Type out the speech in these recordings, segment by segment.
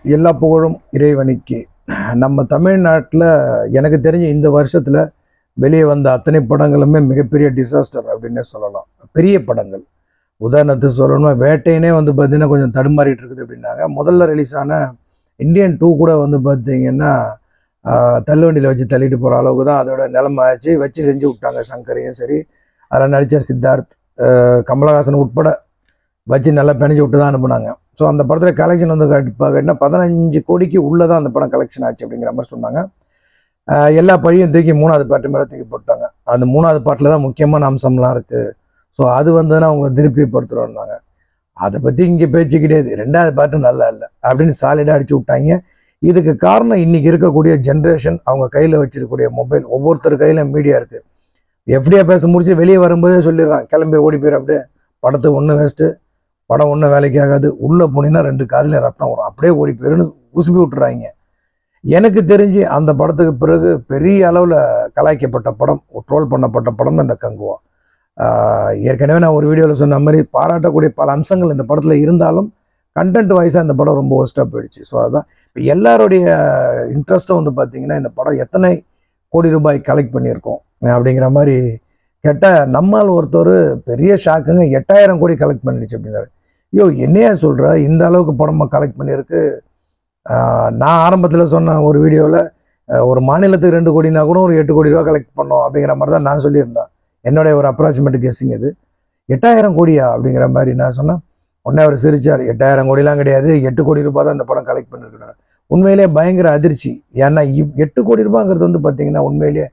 எல்லா புகழும் இறைவனுக்கு. நம்ம தமிழ்நாட்டில் எனக்கு தெரிஞ்ச இந்த வருஷத்தில் வெளியே வந்த அத்தனை படங்களுமே மிகப்பெரிய டிசாஸ்டர் அப்படின்னே சொல்லலாம். பெரிய படங்கள் உதாரணத்துக்கு சொல்லணும்னா வேட்டையனே வந்து பார்த்தீங்கன்னா கொஞ்சம் தடுமாறிட்டு இருக்குது அப்படின்னாங்க. முதல்ல ரிலீஸ் ஆன இந்தியன் 2 கூட வந்து பார்த்தீங்கன்னா தள்ளுவண்டியில் வச்சு தள்ளிட்டு போகிற அளவுக்கு தான் அதோட நிலைமை ஆச்சு. வச்சு செஞ்சு விட்டாங்க. சங்கரையும் சரி, அதில் நடித்த சித்தார்த், கமலஹாசன் உட்பட வச்சு நல்லா பிணைஞ்சு விட்டு தான் அனுப்புனாங்க. ஸோ அந்த படத்தில் கலெக்ஷன் வந்து கண்டிப்பாக 15 கோடிக்கு உள்ளே தான் அந்த படம் கலெக்ஷன் ஆச்சு அப்படிங்கிற மாதிரி சொன்னாங்க. எல்லா பழியும் தூக்கி 3வது பாட்டு மேலே தூக்கி போட்டாங்க. அந்த 3வது பாட்டில் தான் முக்கியமான அம்சம்லாம் இருக்குது. ஸோ அது வந்துன்னா அவங்களை திருப்திப்படுத்துகிறோன்னாங்க. அதை பற்றி இங்கே பேச்சு கிடையாது. 2வது பாட்டு நல்லா இல்லை அப்படின்னு சாலிடாக அடிச்சு விட்டாங்க. இதுக்கு காரணம் இன்றைக்கி இருக்கக்கூடிய ஜென்ரேஷன், அவங்க கையில் வச்சிருக்கக்கூடிய மொபைல். ஒவ்வொருத்தர் கையில் மீடியா இருக்குது. FDFS முடிச்சு வெளியே வரும்போதே சொல்லிடுறான், கிளம்பி ஓடி போயிடும். அப்படியே படத்துக்கு ஒன்றும் வேஸ்ட்டு, படம் ஒன்றும் வேலைக்கு ஆகாது, உள்ளே போனீங்கன்னா 2 காதுலையும் ரத்தம் வரும், அப்படியே ஓடி போயிடுன்னு உசுப்பி விட்டுறாங்க. எனக்கு தெரிஞ்சு அந்த படத்துக்கு பிறகு பெரிய அளவில் கலாய்க்கப்பட்ட படம், ட்ரோல் பண்ணப்பட்ட படம் இந்த கங்குவா. ஏற்கனவே நான் ஒரு வீடியோவில் சொன்ன மாதிரி பாராட்டக்கூடிய பல அம்சங்கள் இந்த படத்தில் இருந்தாலும் கண்டென்ட் வைஸாக இந்த படம் ரொம்ப ஒஸ்ட்டாக போயிடுச்சு. ஸோ அதுதான் இப்போ எல்லாருடைய இன்ட்ரெஸ்ட்டும் வந்து பார்த்திங்கன்னா இந்த படம் எத்தனை கோடி ரூபாய் கலெக்ட் பண்ணியிருக்கோம் அப்படிங்கிற மாதிரி கேட்டால், நம்மால் ஒருத்தர் பெரிய ஷாக்குங்க, 8000 கோடி கலெக்ட் பண்ணிடுச்சு அப்படின்னாரு. ஐயோ என்னையா சொல்கிற, இந்த அளவுக்கு படமாக கலெக்ட் பண்ணியிருக்கு. நான் ஆரம்பத்தில் சொன்ன ஒரு வீடியோவில் ஒரு மாநிலத்துக்கு 2 கோடினா கூட ஒரு 8 கோடி ரூபா கலெக்ட் பண்ணோம் அப்படிங்கிற மாதிரி தான் நான் சொல்லியிருந்தேன். என்னுடைய ஒரு அப்ராக்சிமேட் கெஸ்ஸிங் இது. 8000 கோடியா அப்படிங்கிற மாதிரி நான் சொன்னேன். உடனே அவர் சிரிச்சார். 8000 கோடிலாம் கிடையாது, 8 கோடி ரூபாய் தான் இந்த படம் கலெக்ட் பண்ணியிருக்கிறார். உண்மையிலே பயங்கர அதிர்ச்சி. ஏன்னா 8 கோடி ரூபாங்கிறது வந்து பார்த்தீங்கன்னா உண்மையிலேயே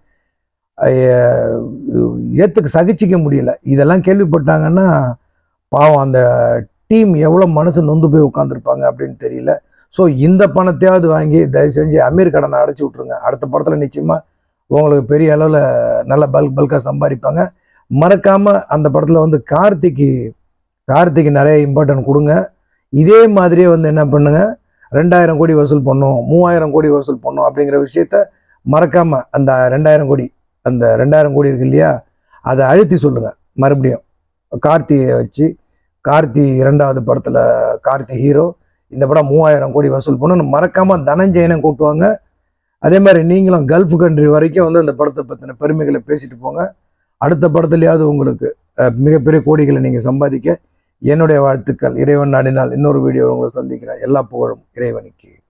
ஏற்றுக்கு சகிச்சிக்க முடியல. இதெல்லாம் கேள்விப்பட்டாங்கன்னா பாவம் அந்த டீம் எவ்வளோ மனசு நொந்து போய் உட்காந்துருப்பாங்க அப்படின்னு தெரியல. ஸோ இந்த பணத்தையாவது வாங்கி தயவு செஞ்சு அமீர் கடனை அடைச்சி விட்ருங்க. அடுத்த படத்தில் நிச்சயமாக உங்களுக்கு பெரிய அளவில் நல்ல பல்காக சம்பாதிப்பாங்க. மறக்காமல் அந்த படத்தில் வந்து கார்த்திக்கு நிறைய இம்பார்ட்டன்ட் கொடுங்க. இதே மாதிரியே வந்து என்ன பண்ணுங்கள், 2000 கோடி வசூல் பண்ணோம், 3000 கோடி வசூல் பண்ணோம் அப்படிங்கிற விஷயத்த மறக்காமல் அந்த 2000 கோடி இருக்கு இல்லையா, அதை அழுத்தி சொல்லுங்கள். மறுபடியும் கார்த்தியை வச்சு, கார்த்தி 2வது படத்தில் கார்த்தி ஹீரோ, இந்த படம் 3000 கோடி வசூல் பண்ணணும். மறக்காமல் தனஞ்சயனை கூட்டுவாங்க. அதே மாதிரி நீங்களும் கல்ஃப் கண்ட்ரி வரைக்கும் வந்து அந்த படத்தை பற்றின பெருமைகளை பேசிட்டு போங்க. அடுத்த படத்துலையாவது உங்களுக்கு மிகப்பெரிய கோடிகளை நீங்கள் சம்பாதிக்க என்னுடைய வாழ்த்துக்கள். இறைவன் நாடினால் இன்னொரு வீடியோ உங்களை சந்திக்கிறேன். எல்லா புகழும் இறைவனுக்கு.